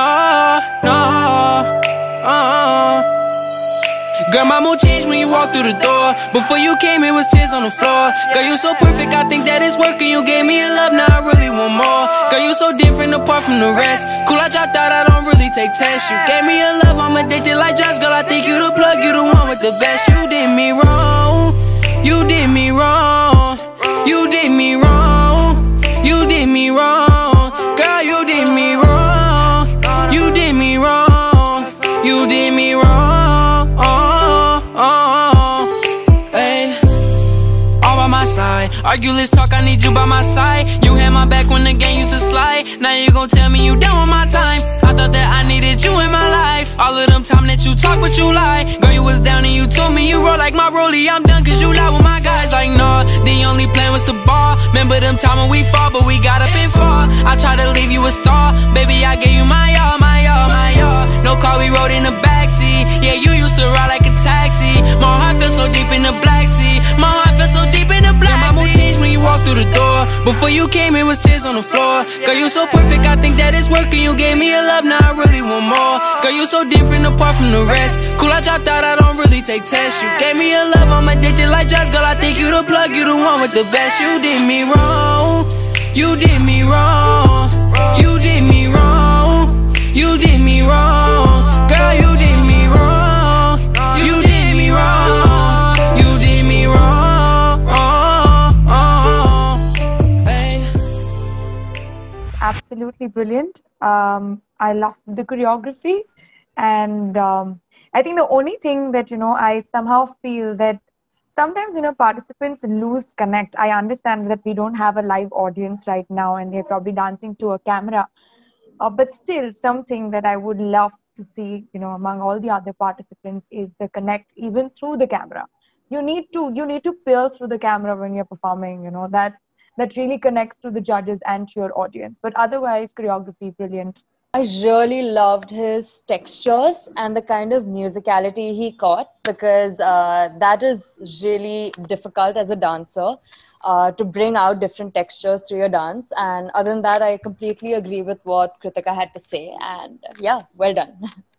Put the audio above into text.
no. Girl, my mood changed when you walked through the door. Before you came, it was tears on the floor. Girl, you so perfect, I think that it's working. You gave me a love, now I really want more. Girl, you so different apart from the rest. Cool, I dropped out, I don't really take tests. You gave me a love, I'm addicted like drugs. Girl, I think you the plug, you the one with the best. You did me wrong, you did me wrong, you did me wrong, you did me wrong. Girl, you did me wrong, you did me wrong, you did me wrong. Side. Argue, let's talk, I need you by my side. You had my back when the game used to slide. Now you gon' tell me you done with my time. I thought that I needed you in my life. All of them time that you talk but you lie. Girl, you was down and you told me you roll like my rollie. I'm done cause you lie with my guys. Like no, the only plan was to ball. Remember them time when we fought but we got up and fought. I tried to leave you a star. Baby, I gave you my all, my all, my all. No car, we rode in the backseat. Yeah, you used to ride like a taxi. My heart feels so deep in the Black Sea. My heart feels so deep in the Black Sea. My mood changed when you walked through the door. Before you came, it was tears on the floor. Girl, you so perfect, I think that it's working. You gave me a love, now I really want more. Girl, you so different apart from the rest. Cool, I dropped out, I don't really take tests. You gave me a love, I'm addicted like drugs. Girl, I think you the plug, you the one with the best. You did me wrong, you did me wrong, you did me wrong, you did me wrong. Girl, you did me wrong, you did me wrong, you did me wrong. Absolutely brilliant. I love the choreography, and I think the only thing that I somehow feel that sometimes participants lose connect. I understand that we don't have a live audience right now, and they're probably dancing to a camera, but still something that I would love to see among all the other participants is the connect even through the camera. You need to pierce through the camera when you're performing. That really connects to the judges and to your audience. But otherwise, choreography, brilliant. I really loved his textures and the kind of musicality he caught, because that is really difficult as a dancer, to bring out different textures through your dance. And other than that, I completely agree with what Kritika had to say. And yeah, well done.